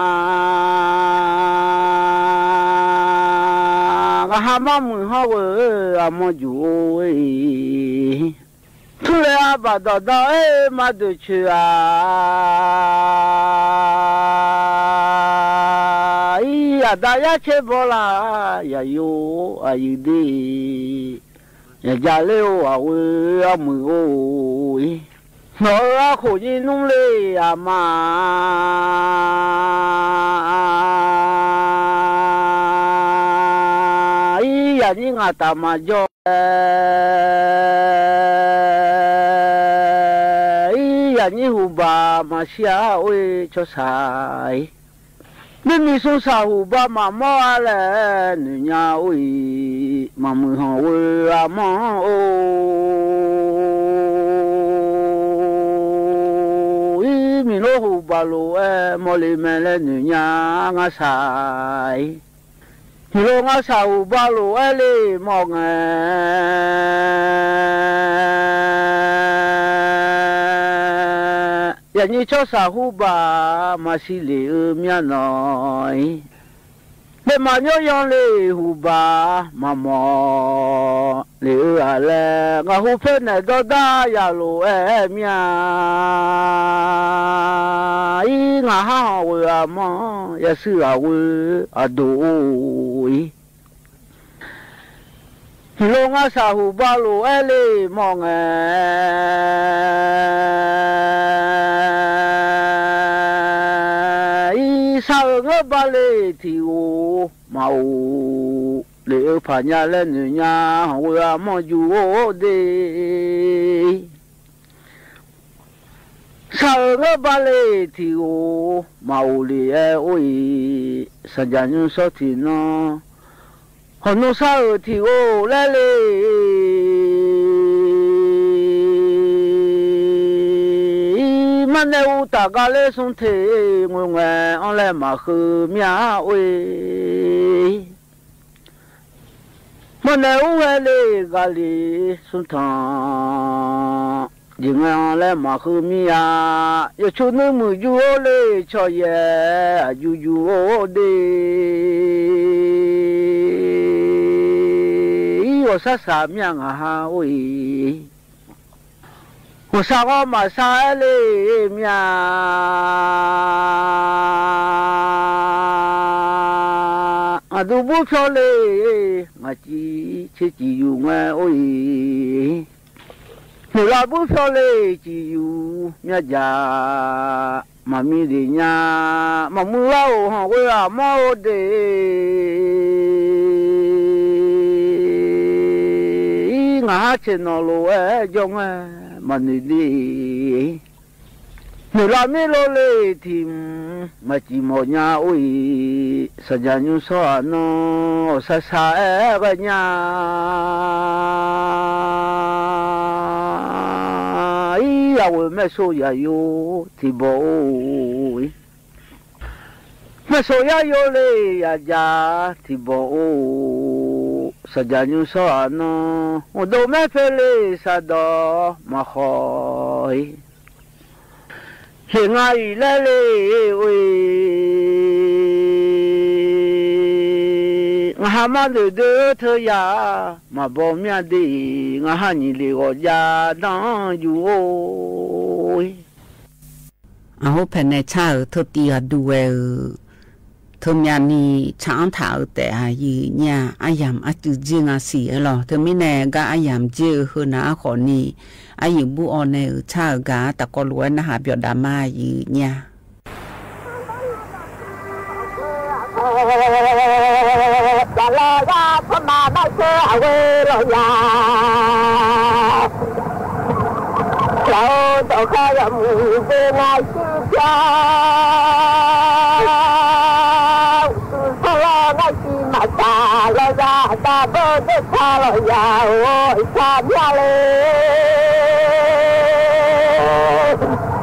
Speaker 9: nga ha ma mu ha we a mo ju oi tu le a ba da da e ma de chu a i a da ya che bola ya yo a yi de ya ja le o a we a mu o i no a khu ji nu le a ma i ya ni nga ta ma jo ni hu ba ma xia oi cho sai ni mi su sa hu ba ma mo ale ni nya oi ma mu ho we a mo o i mi no hu ba lo e mo le me le ni nya nga sai ni lo nga sa hu ba lo e le mo nga ya ni cho sa hu ba ma si le mia noi le ma nyo yon le hu ba ma mo le a le nga hu phe ne do da ya lo e mia i nga ha we a mo ya su a we a do i lo nga sa hu ba lo e le mo nga sao ngơ ba lê thì ô màu lê phá nhà lên người nhà hồi à mò dù ô đê sao ngơ ba lê thì ô màu lê ôi sao nhà như sao thì nó hồi nó sao thì ô lê lê mà nếu ta cả lẽ sống thế người nghe ông lại mà khử mía ơi mà nếu nghe lẽ cả lẽ sống thằng nhưng ông lại mà khử mía yêu chú nữ mùi du lẽ cho ye du du đi 我啥啥面啊哈喂，我啥个嘛啥嘞面，啊都不漂亮，我只只只有我喂。你那不漂亮，只有人家妈咪的呀，妈母老哈为啊毛的，我还见到了哎，种哎，妈你的，你那没落来听，我只么呀喂，实在你说喏，啥啥哎个呀。呀，我没说呀有提包，没说呀有嘞呀家提包，实在你说呢，我都没费嘞啥的嘛好，现在一来嘞喂，我还没得得特呀。mà bố mẹ đi ngã hai nhị lì ở nhà đang vui
Speaker 6: à hôm nay này cha ở thôn tiệt đuôi thôn nhà ni chẳng thảo tại ai nhà ai làm ai tự riêng ai xí rồi thôn mình này gã ai làm chơi hơn á khó ni ai dùng bữa ăn này cha ở gã ta có lúa na hà biểu đam ai nhà
Speaker 1: la la la thầm mà nói chơi quê rồi ya lâu đâu khai làm về ngày xưa cha sao lo ngày xưa mà ta lo ra ta bơ bơ cha rồi ya ôi cha ya lên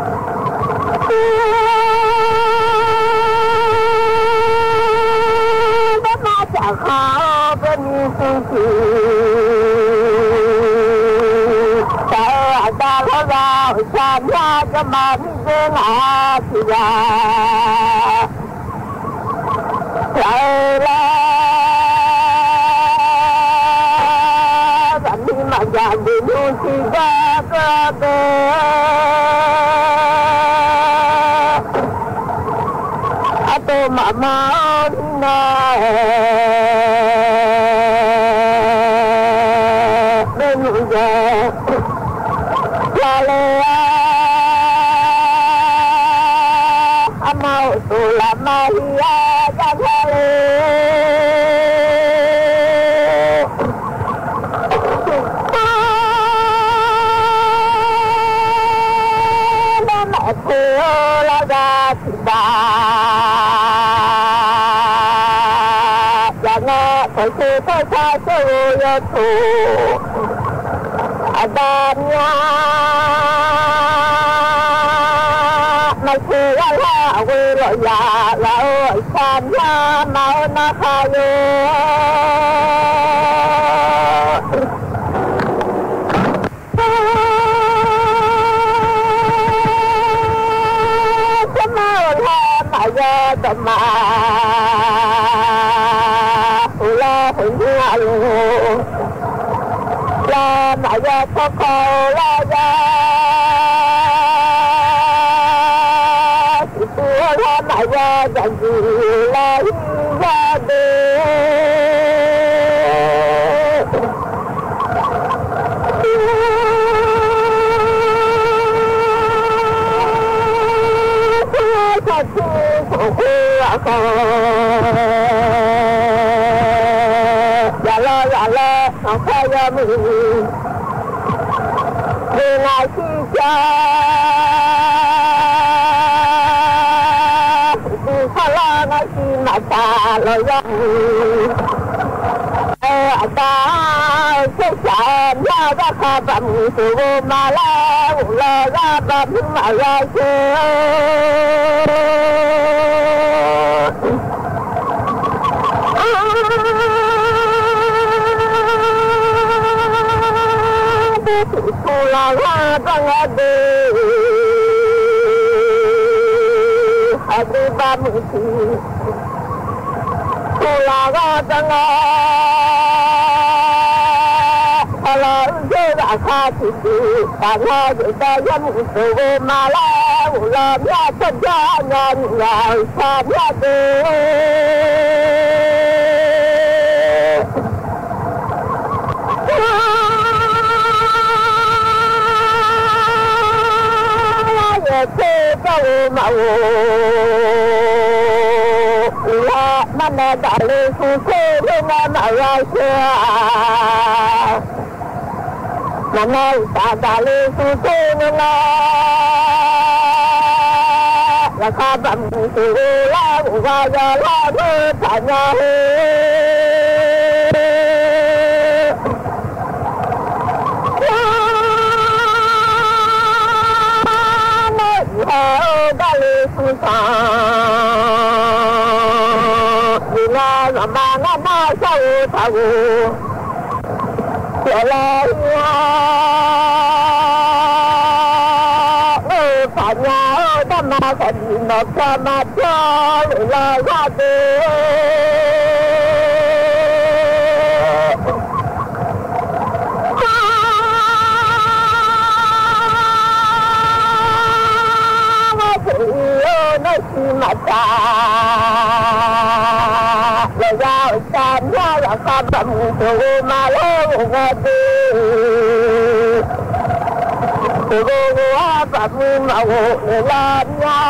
Speaker 1: khó bên suy nghĩ ta ta lo ra cha nhà cho mà đi về nhà thì ra lại là bạn đi mà nhà đi luôn thì ra cơ bề tôi mà mà na bên nhà la la amau tu la maria ja le na ma tu la ga ba phải chơi phải chơi chơi yo tu adanya mai chơi la quê lo ya la ơi san ya mau na khayo mau la ma ya da ma la la ma ya ko ko la ya tu la ma ya dan ji la ya de ta tu ko ko không phải là mình về ngày xưa cha từ xa la ngày xưa mà ta lời dòng ta sẽ trả nhà ra khá bằng sự vô mà la là ra bằng mà ra chơi la la la de hadi ba muti la la la ราคาที่ดีแต่เราอยู่แต่ยังสูงมาแล้วเราอยากจะย้อนเงินใหญ่ชาติดีเจ้าเจ้ามาโอ้ละมันน่าจะเลี้ยงสุขเรื่องนั้นอะไรเชียมันน่าจะเลี้ยงสุขเรื่องนั้นราคาบำรุงสุขแล้วว่าจะลาเมื่อผ่านมาสุสานนี่นะละมาหน้าหน้าเจ้าเท่าเจ้าลอยเออปัญญาธรรมะกันนกธรรมะเจ้าลอยว่าเด้มาจ้าเราอยากจำว่าเราทำแบบสูมาแล้วไงดีสูว่าแบบมือมาโอ้ยลานยา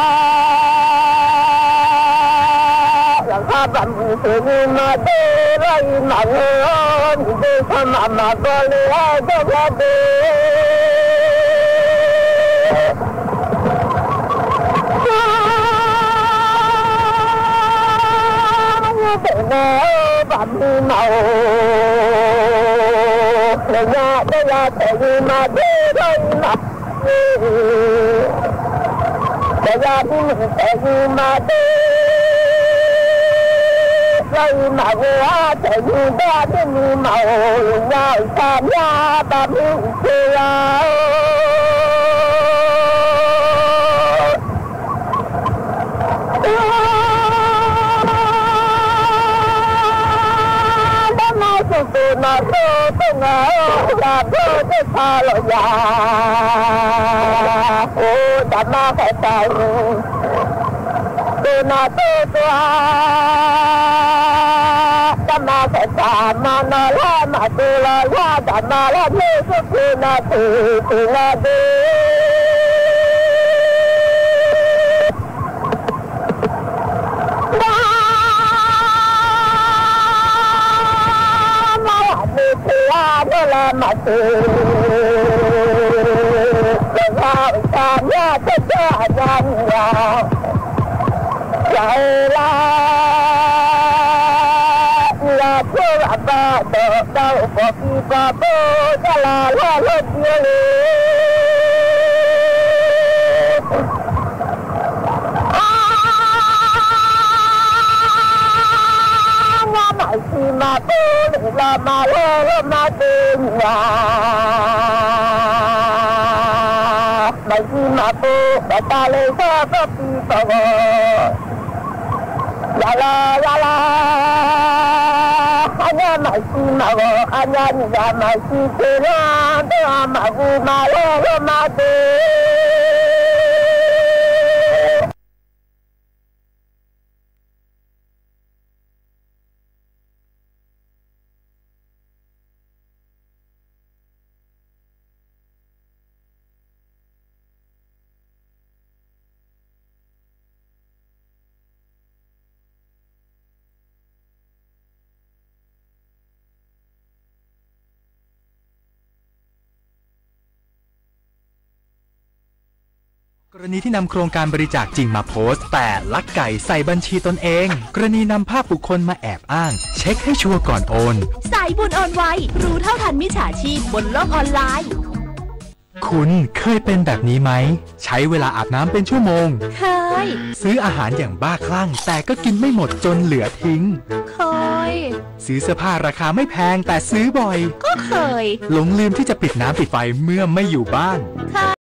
Speaker 1: เราทำแบบสูมาเดินไรมาเงินดูทำมามาบริหารก็ดีเนาบัมเมาเลยยาได้ยาแต่ยีมาได้ได้มาแต่ยาที่มันแต่ยีมาได้ได้มาว่าแต่ยีได้ที่มีเมาเลยยาสามยาบัมเชียวตัวนาโตตัวงาดาโตจะพาลอยาโอ้ดามาแค่ใจตัวนาโตตัวดามาแค่ใจมานาลามาตัวลอยาดามาลาเมื่อสุดตัวนาตัวตัวนาดีละมาตูเราตามยาจะเจอยังยาวใจละลาเชื่อบ้าเดินเดินพอพี่บ้าโบจะลาลาลดเยอะสิมาปูลามาเลมาติญาไม่สิมาปูแต่ตาเลยก็ก็ปีโตยาลายาลาอันยาไม่สิมาโกอันยานี่ยาไม่สิเทนะเดามาบูมาเลมาติ
Speaker 10: กรณีที่นำโครงการบริจาคจริงมาโพสต์แต่ลักไก่ใส่บัญชีตนเองกรณีนำภาพบุคคลมาแอบอ้างเช็คให้ชัวร์ก่อนโอน
Speaker 11: สายบุญโอนไวรู้เท่าทันมิจฉาชีพบนโลกออนไลน์
Speaker 10: คุณเคยเป็นแบบนี้ไหมใช้เวลาอาบน้ำเป็นชั่วโมง
Speaker 11: เคย
Speaker 10: ซื้ออาหารอย่างบ้าคลั่งแต่ก็กินไม่หมดจนเหลือทิ้ง
Speaker 11: เคย
Speaker 10: ซื้อเสื้อผ้าราคาไม่แพงแต่ซื้อบ่อย
Speaker 11: ก็เคย
Speaker 10: หลงลืมที่จะปิดน้ำปิดไฟเมื่อไม่อยู่บ้าน
Speaker 11: เคย